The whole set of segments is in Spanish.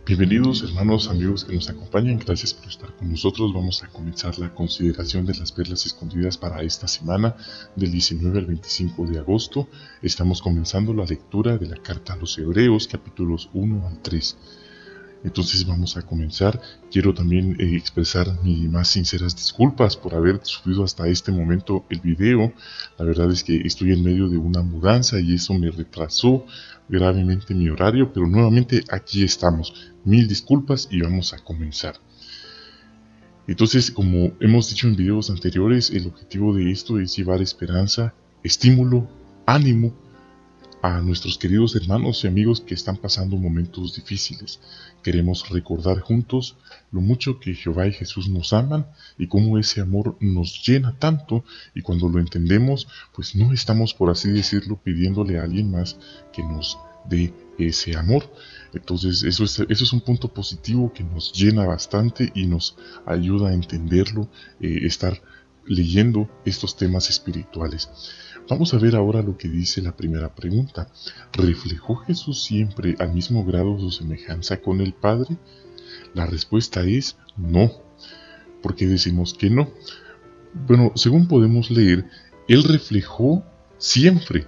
Bienvenidos hermanos, amigos que nos acompañan, gracias por estar con nosotros. Vamos a comenzar la consideración de las perlas escondidas para esta semana del 19 al 25 de agosto. Estamos comenzando la lectura de la carta a los Hebreos, capítulos 1 al 3. Entonces vamos a comenzar. Quiero también expresar mis más sinceras disculpas por haber subido hasta este momento el video. La verdad es que estoy en medio de una mudanza y eso me retrasó gravemente mi horario, pero nuevamente aquí estamos. Mil disculpas y vamos a comenzar. Entonces, como hemos dicho en videos anteriores, el objetivo de esto es llevar esperanza, estímulo, ánimo a nuestros queridos hermanos y amigos que están pasando momentos difíciles. Queremos recordar juntos lo mucho que Jehová y Jesús nos aman y cómo ese amor nos llena tanto, y cuando lo entendemos, pues no estamos, por así decirlo, pidiéndole a alguien más que nos dé ese amor. Entonces eso es un punto positivo que nos llena bastante y nos ayuda a entenderlo, estar leyendo estos temas espirituales. Vamos a ver ahora lo que dice la primera pregunta. ¿Reflejó Jesús siempre al mismo grado su semejanza con el Padre? La respuesta es no. ¿Por qué decimos que no? Bueno, según podemos leer, Él reflejó siempre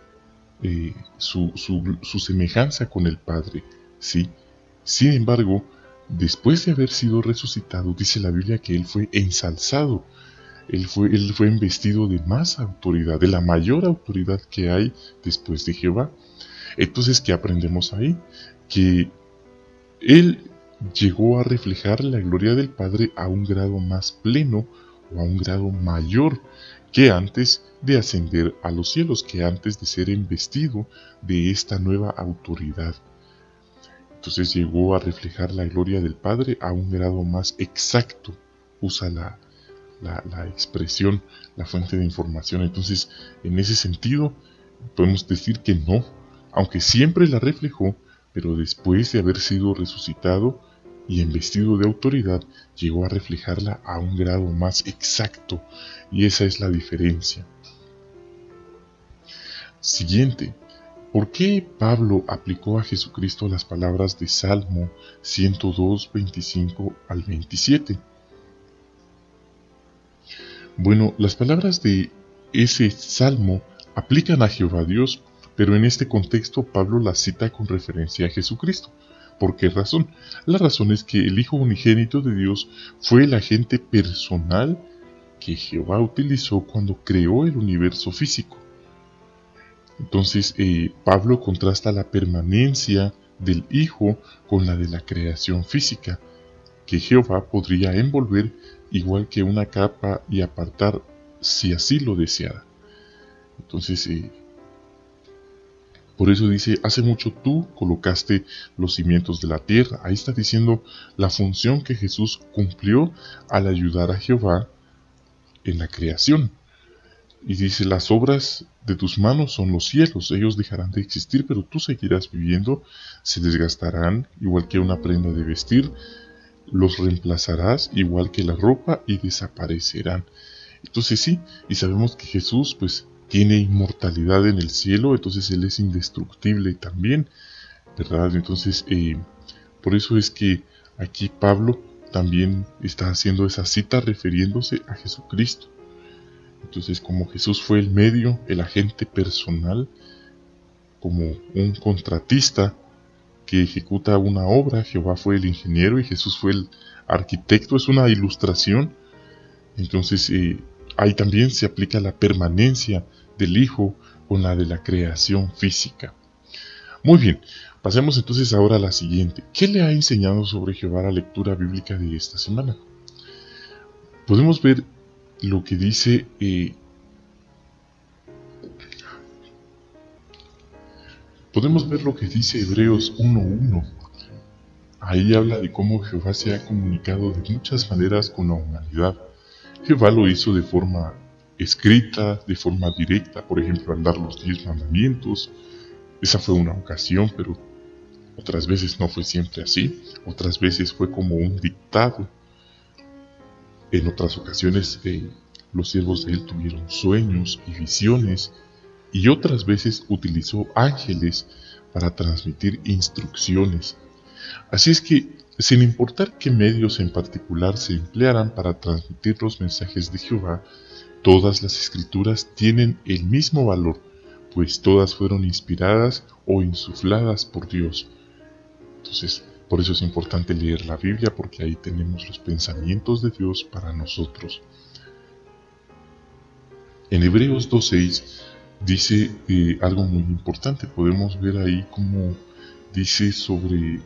su semejanza con el Padre, ¿sí? Sin embargo, después de haber sido resucitado, dice la Biblia que Él fue ensalzado. Él fue investido de más autoridad, de la mayor autoridad que hay después de Jehová. Entonces, ¿qué aprendemos ahí? Que Él llegó a reflejar la gloria del Padre a un grado más pleno o a un grado mayor que antes de ascender a los cielos, que antes de ser investido de esta nueva autoridad. Entonces llegó a reflejar la gloria del Padre a un grado más exacto. Usa la expresión, la fuente de información. Entonces, en ese sentido, podemos decir que no, aunque siempre la reflejó, pero después de haber sido resucitado y investido de autoridad, llegó a reflejarla a un grado más exacto, y esa es la diferencia. Siguiente. ¿Por qué Pablo aplicó a Jesucristo las palabras de Salmo 102, 25 al 27? Bueno, las palabras de ese salmo aplican a Jehová Dios, pero en este contexto Pablo las cita con referencia a Jesucristo. ¿Por qué razón? La razón es que el Hijo unigénito de Dios fue el agente personal que Jehová utilizó cuando creó el universo físico. Entonces, Pablo contrasta la permanencia del Hijo con la de la creación física, que Jehová podría envolver igual que una capa y apartar si así lo deseara. Entonces, por eso dice, hace mucho tú colocaste los cimientos de la tierra. Ahí está diciendo la función que Jesús cumplió al ayudar a Jehová en la creación. Y dice, las obras de tus manos son los cielos, ellos dejarán de existir, pero tú seguirás viviendo, se desgastarán igual que una prenda de vestir, los reemplazarás igual que la ropa y desaparecerán. Entonces sí, y sabemos que Jesús pues tiene inmortalidad en el cielo, entonces Él es indestructible también, ¿verdad? Entonces por eso es que aquí Pablo también está haciendo esa cita refiriéndose a Jesucristo. Entonces, como Jesús fue el medio, el agente personal, como un contratista que ejecuta una obra, Jehová fue el ingeniero y Jesús fue el arquitecto, es una ilustración. Entonces ahí también se aplica la permanencia del Hijo con la de la creación física. Muy bien, pasemos entonces ahora a la siguiente. ¿Qué le ha enseñado sobre Jehová la lectura bíblica de esta semana? Podemos ver lo que dice Hebreos 1:1. Ahí habla de cómo Jehová se ha comunicado de muchas maneras con la humanidad. Jehová lo hizo de forma escrita, de forma directa, por ejemplo al dar los 10 mandamientos. Esa fue una ocasión, pero otras veces no fue siempre así. Otras veces fue como un dictado. En otras ocasiones los siervos de él tuvieron sueños y visiones, y otras veces utilizó ángeles para transmitir instrucciones. Así es que, sin importar qué medios en particular se emplearan para transmitir los mensajes de Jehová, todas las escrituras tienen el mismo valor, pues todas fueron inspiradas o insufladas por Dios. Entonces, por eso es importante leer la Biblia, porque ahí tenemos los pensamientos de Dios para nosotros. En Hebreos 2:6 dice algo muy importante. Podemos ver ahí cómo dice sobre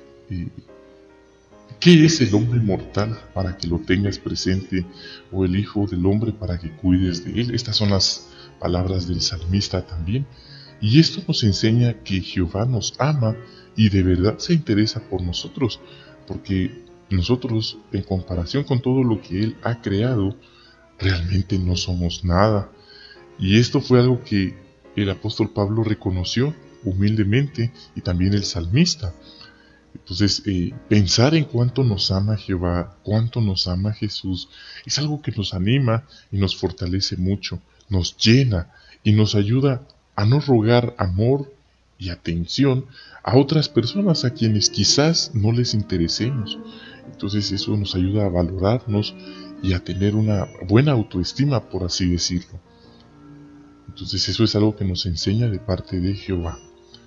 ¿qué es el hombre mortal para que lo tengas presente, o el hijo del hombre para que cuides de él? Estas son las palabras del salmista también. Y esto nos enseña que Jehová nos ama y de verdad se interesa por nosotros, porque nosotros, en comparación con todo lo que Él ha creado, realmente no somos nada. Y esto fue algo que el apóstol Pablo reconoció humildemente, y también el salmista. Entonces, pensar en cuánto nos ama Jehová, cuánto nos ama Jesús, es algo que nos anima y nos fortalece mucho, nos llena y nos ayuda a no rogar amor y atención a otras personas a quienes quizás no les interesemos. Entonces eso nos ayuda a valorarnos y a tener una buena autoestima, por así decirlo. Entonces eso es algo que nos enseña de parte de Jehová.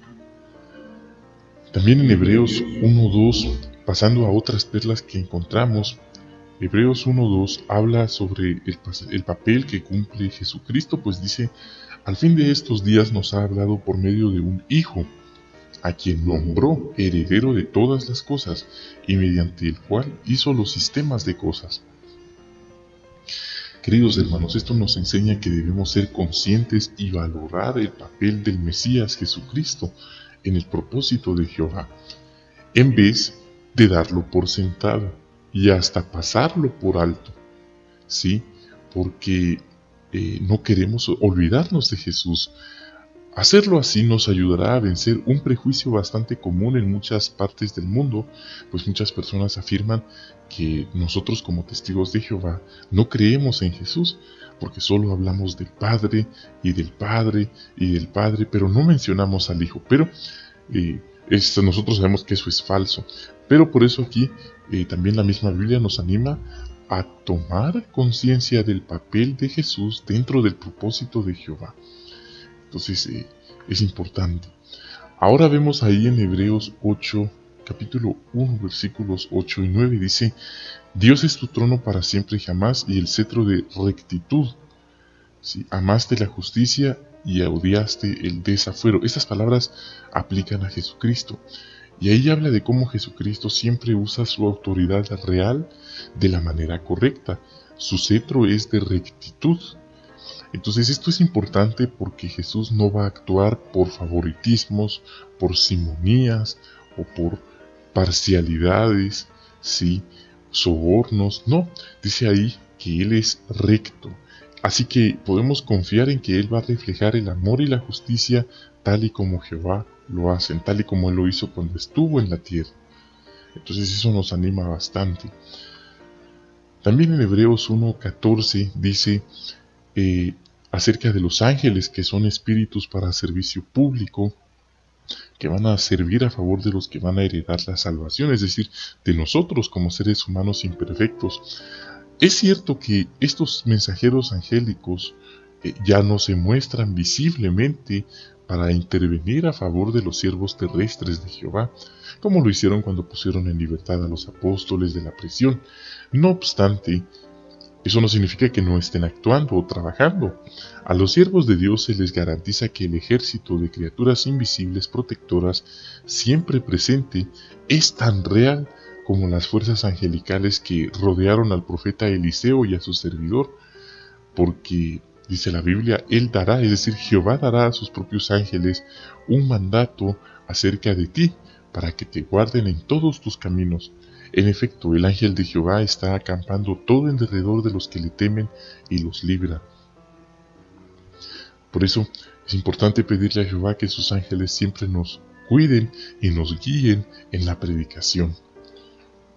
También en Hebreos 1:2, pasando a otras perlas que encontramos, Hebreos 1:2 habla sobre el papel que cumple Jesucristo, pues dice: al fin de estos días nos ha hablado por medio de un Hijo, a quien nombró heredero de todas las cosas, y mediante el cual hizo los sistemas de cosas. Queridos hermanos, esto nos enseña que debemos ser conscientes y valorar el papel del Mesías Jesucristo en el propósito de Jehová, en vez de darlo por sentado y hasta pasarlo por alto, ¿sí? Porque no queremos olvidarnos de Jesús. Hacerlo así nos ayudará a vencer un prejuicio bastante común en muchas partes del mundo, pues muchas personas afirman que nosotros, como testigos de Jehová, no creemos en Jesús, porque solo hablamos del Padre y del Padre y del Padre, pero no mencionamos al Hijo. Pero nosotros sabemos que eso es falso, pero por eso aquí también la misma Biblia nos anima a tomar conciencia del papel de Jesús dentro del propósito de Jehová. Entonces es importante. Ahora vemos ahí en Hebreos 8, capítulo 1, versículos 8 y 9, dice: Dios es tu trono para siempre y jamás, y el cetro de rectitud. ¿Sí? Amaste la justicia y odiaste el desafuero. Estas palabras aplican a Jesucristo. Y ahí habla de cómo Jesucristo siempre usa su autoridad real de la manera correcta. Su cetro es de rectitud. Entonces esto es importante porque Jesús no va a actuar por favoritismos, por simonías o por parcialidades, ¿sí? Sobornos. No, dice ahí que Él es recto. Así que podemos confiar en que Él va a reflejar el amor y la justicia tal y como Jehová lo hace, tal y como Él lo hizo cuando estuvo en la tierra. Entonces eso nos anima bastante. También en Hebreos 1:14 dice acerca de los ángeles, que son espíritus para servicio público, que van a servir a favor de los que van a heredar la salvación, es decir, de nosotros como seres humanos imperfectos. Es cierto que estos mensajeros angélicos ya no se muestran visiblemente para intervenir a favor de los siervos terrestres de Jehová, como lo hicieron cuando pusieron en libertad a los apóstoles de la prisión. No obstante, eso no significa que no estén actuando o trabajando. A los siervos de Dios se les garantiza que el ejército de criaturas invisibles protectoras siempre presente es tan real como las fuerzas angelicales que rodearon al profeta Eliseo y a su servidor, porque dice la Biblia, Él dará, es decir, Jehová dará a sus propios ángeles un mandato acerca de ti, para que te guarden en todos tus caminos. En efecto, el ángel de Jehová está acampando todo en derredor de los que le temen y los libra. Por eso es importante pedirle a Jehová que sus ángeles siempre nos cuiden y nos guíen en la predicación.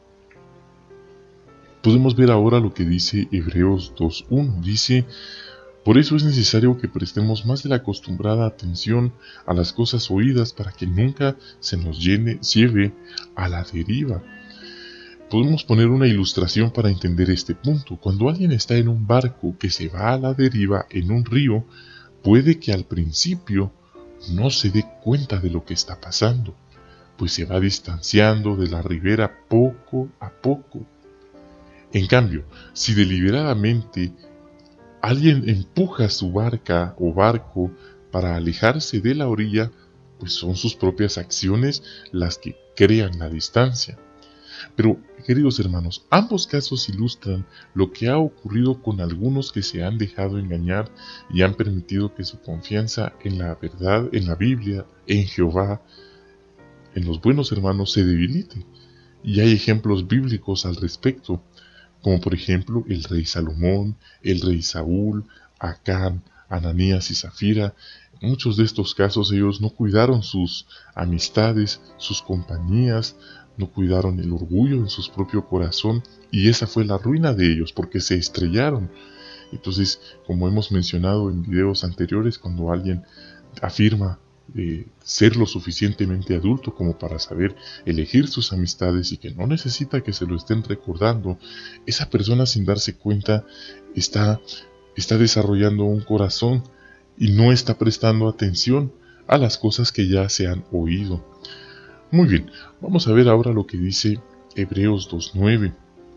Podemos ver ahora lo que dice Hebreos 2:1. Dice: Por eso es necesario que prestemos más de la acostumbrada atención a las cosas oídas para que nunca se nos lleve a la deriva. Podemos poner una ilustración para entender este punto. Cuando alguien está en un barco que se va a la deriva en un río, puede que al principio no se dé cuenta de lo que está pasando, pues se va distanciando de la ribera poco a poco. En cambio, si deliberadamente alguien empuja su barca o barco para alejarse de la orilla, pues son sus propias acciones las que crean la distancia. Pero, queridos hermanos, ambos casos ilustran lo que ha ocurrido con algunos que se han dejado engañar y han permitido que su confianza en la verdad, en la Biblia, en Jehová, en los buenos hermanos se debilite. Y hay ejemplos bíblicos al respecto, como por ejemplo el rey Salomón, el rey Saúl, Acán, Ananías y Zafira. En muchos de estos casos ellos no cuidaron sus amistades, sus compañías, no cuidaron el orgullo en su propio corazón, y esa fue la ruina de ellos, porque se estrellaron. Entonces, como hemos mencionado en videos anteriores, cuando alguien afirma ser lo suficientemente adulto como para saber elegir sus amistades y que no necesita que se lo estén recordando, esa persona, sin darse cuenta, está desarrollando un corazón y no está prestando atención a las cosas que ya se han oído. Muy bien, vamos a ver ahora lo que dice Hebreos 2:9.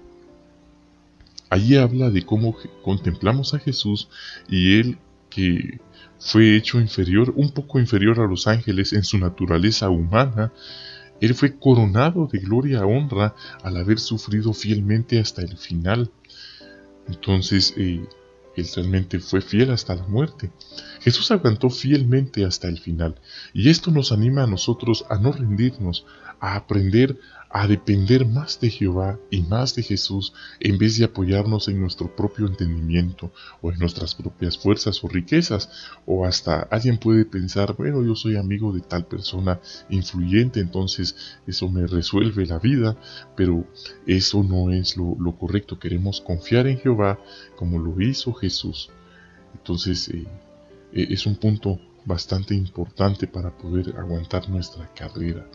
Allí habla de cómo contemplamos a Jesús y Él, que fue hecho inferior, un poco inferior a los ángeles en su naturaleza humana, Él fue coronado de gloria y honra al haber sufrido fielmente hasta el final. Entonces, Él realmente fue fiel hasta la muerte. Jesús aguantó fielmente hasta el final, y esto nos anima a nosotros a no rendirnos, a aprender a depender más de Jehová y más de Jesús, en vez de apoyarnos en nuestro propio entendimiento o en nuestras propias fuerzas o riquezas. O hasta alguien puede pensar, bueno, yo soy amigo de tal persona influyente, entonces eso me resuelve la vida, pero eso no es lo correcto. Queremos confiar en Jehová como lo hizo Jesús. Entonces es un punto bastante importante para poder aguantar nuestra carrera.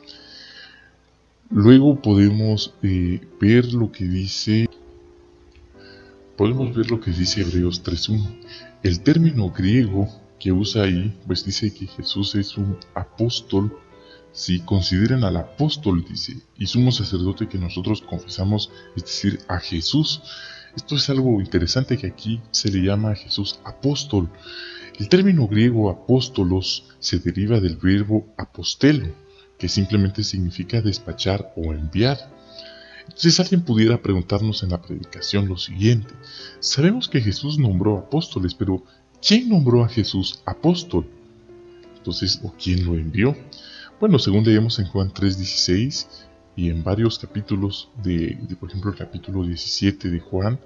Luego podemos ver lo que dice Hebreos 3:1. El término griego que usa ahí, pues dice que Jesús es un apóstol. Si consideran al apóstol, dice, y sumo sacerdote que nosotros confesamos, es decir, a Jesús. Esto es algo interesante, que aquí se le llama a Jesús apóstol. El término griego apóstolos se deriva del verbo apostelo, que simplemente significa despachar o enviar. Entonces alguien pudiera preguntarnos en la predicación lo siguiente: sabemos que Jesús nombró apóstoles, pero ¿quién nombró a Jesús apóstol? Entonces, ¿o quién lo envió? Bueno, según leemos en Juan 3:16 y en varios capítulos por ejemplo, el capítulo 17 de Juan,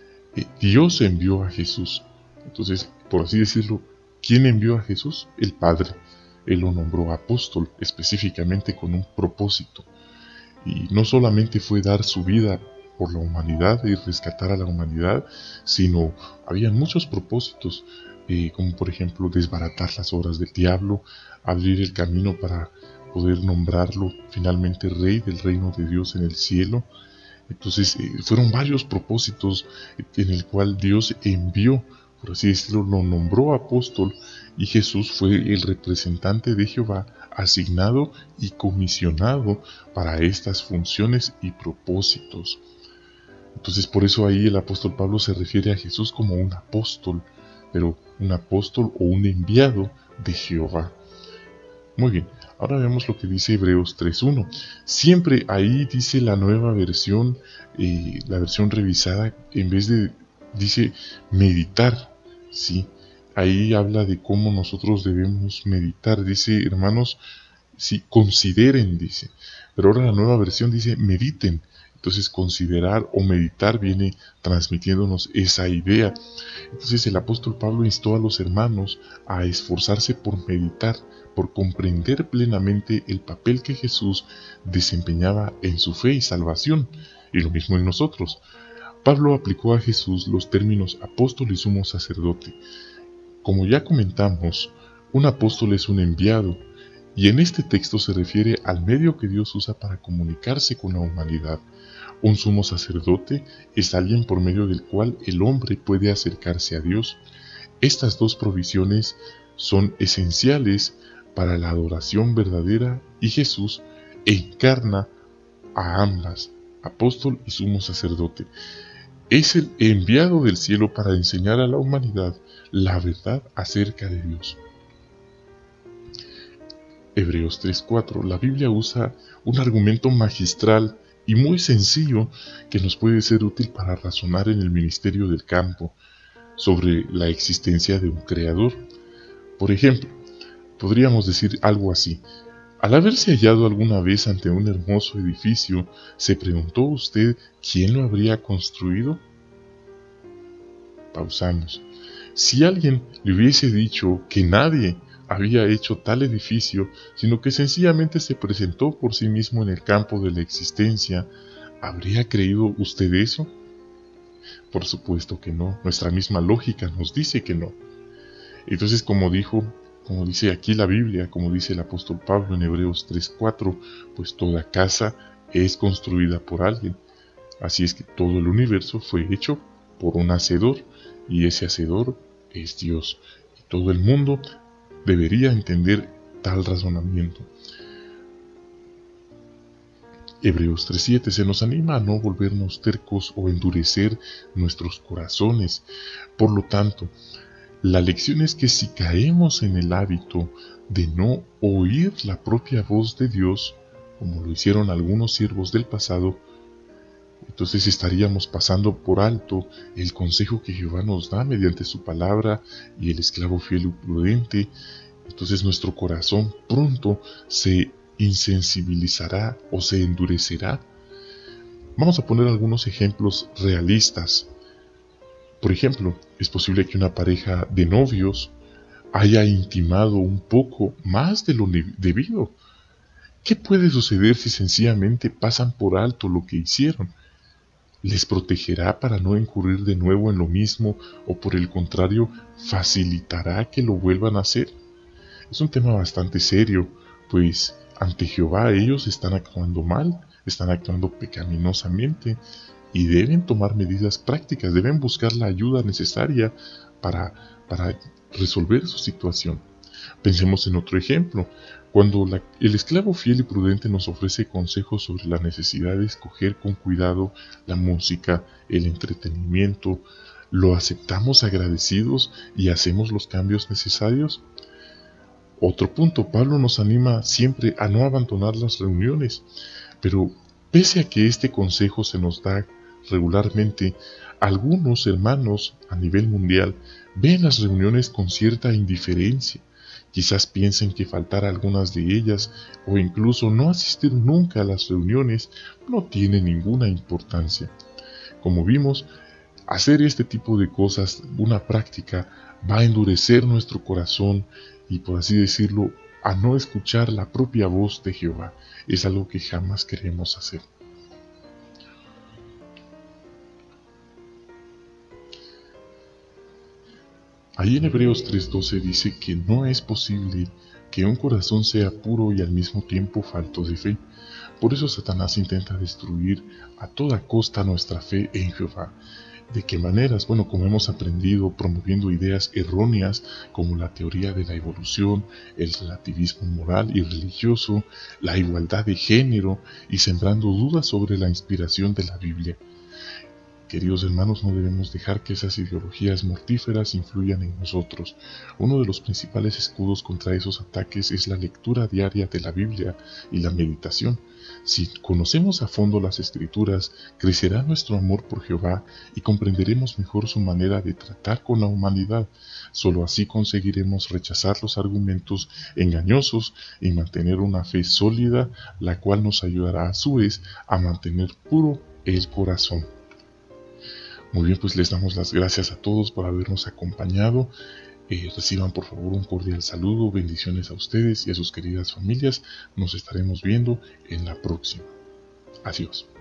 Dios envió a Jesús. Entonces, por así decirlo, ¿quién envió a Jesús? El Padre. Él lo nombró apóstol específicamente con un propósito. Y no solamente fue dar su vida por la humanidad y rescatar a la humanidad, sino había muchos propósitos, como por ejemplo desbaratar las obras del diablo, abrir el camino para poder nombrarlo finalmente rey del reino de Dios en el cielo. Entonces fueron varios propósitos en el cual Dios envió, por así decirlo, lo nombró apóstol, y Jesús fue el representante de Jehová asignado y comisionado para estas funciones y propósitos. Entonces por eso ahí el apóstol Pablo se refiere a Jesús como un apóstol, pero un apóstol o un enviado de Jehová. Muy bien, ahora vemos lo que dice Hebreos 3:1. Siempre ahí dice la nueva versión, la versión revisada, en vez de, dice meditar, ¿sí? Ahí habla de cómo nosotros debemos meditar. Dice, hermanos, sí, consideren, dice. Pero ahora la nueva versión dice mediten. Entonces considerar o meditar viene transmitiéndonos esa idea. Entonces el apóstol Pablo instó a los hermanos a esforzarse por meditar, por comprender plenamente el papel que Jesús desempeñaba en su fe y salvación, y lo mismo en nosotros. Pablo aplicó a Jesús los términos apóstol y sumo sacerdote, Como ya comentamos, un apóstol es un enviado, y en este texto se refiere al medio que Dios usa para comunicarse con la humanidad. Un sumo sacerdote es alguien por medio del cual el hombre puede acercarse a Dios. Estas dos provisiones son esenciales para la adoración verdadera y Jesús encarna a ambas, apóstol y sumo sacerdote. Es el enviado del cielo para enseñar a la humanidad la verdad acerca de Dios. Hebreos 3:4. La Biblia usa un argumento magistral y muy sencillo que nos puede ser útil para razonar en el ministerio del campo sobre la existencia de un creador. Por ejemplo, podríamos decir algo así: al haberse hallado alguna vez ante un hermoso edificio, ¿se preguntó usted quién lo habría construido? Pausamos. Si alguien le hubiese dicho que nadie había hecho tal edificio, sino que sencillamente se presentó por sí mismo en el campo de la existencia, ¿habría creído usted eso? Por supuesto que no. Nuestra misma lógica nos dice que no. Entonces, como dice aquí la Biblia, como dice el apóstol Pablo en Hebreos 3:4, pues toda casa es construida por alguien. Así es que todo el universo fue hecho por un hacedor, y ese hacedor es Dios. Y todo el mundo debería entender tal razonamiento. Hebreos 3:7 se nos anima a no volvernos tercos o endurecer nuestros corazones. Por lo tanto, la lección es que si caemos en el hábito de no oír la propia voz de Dios, como lo hicieron algunos siervos del pasado, entonces estaríamos pasando por alto el consejo que Jehová nos da mediante su palabra y el esclavo fiel y prudente. Entonces nuestro corazón pronto se insensibilizará o se endurecerá. Vamos a poner algunos ejemplos realistas. Por ejemplo, es posible que una pareja de novios haya intimado un poco más de lo debido. ¿Qué puede suceder si sencillamente pasan por alto lo que hicieron? ¿Les protegerá para no incurrir de nuevo en lo mismo, o por el contrario, facilitará que lo vuelvan a hacer? Es un tema bastante serio, pues ante Jehová ellos están actuando mal, están actuando pecaminosamente, y deben tomar medidas prácticas, deben buscar la ayuda necesaria para resolver su situación. Pensemos en otro ejemplo. Cuando el esclavo fiel y prudente nos ofrece consejos sobre la necesidad de escoger con cuidado la música, el entretenimiento, ¿lo aceptamos agradecidos y hacemos los cambios necesarios? Otro punto, Pablo nos anima siempre a no abandonar las reuniones, pero pese a que este consejo se nos da regularmente, algunos hermanos a nivel mundial ven las reuniones con cierta indiferencia. Quizás piensen que faltar a algunas de ellas o incluso no asistir nunca a las reuniones no tiene ninguna importancia. Como vimos, hacer este tipo de cosas, una práctica, va a endurecer nuestro corazón y, por así decirlo, a no escuchar la propia voz de Jehová. Es algo que jamás queremos hacer. Ahí en Hebreos 3:12 dice que no es posible que un corazón sea puro y al mismo tiempo falto de fe. Por eso Satanás intenta destruir a toda costa nuestra fe en Jehová. ¿De qué maneras? Bueno, como hemos aprendido, promoviendo ideas erróneas como la teoría de la evolución, el relativismo moral y religioso, la igualdad de género y sembrando dudas sobre la inspiración de la Biblia. Queridos hermanos, no debemos dejar que esas ideologías mortíferas influyan en nosotros. Uno de los principales escudos contra esos ataques es la lectura diaria de la Biblia y la meditación. Si conocemos a fondo las Escrituras, crecerá nuestro amor por Jehová y comprenderemos mejor su manera de tratar con la humanidad. Solo así conseguiremos rechazar los argumentos engañosos y mantener una fe sólida, la cual nos ayudará a su vez a mantener puro el corazón. Muy bien, pues les damos las gracias a todos por habernos acompañado. Reciban por favor un cordial saludo, bendiciones a ustedes y a sus queridas familias. Nos estaremos viendo en la próxima. Adiós.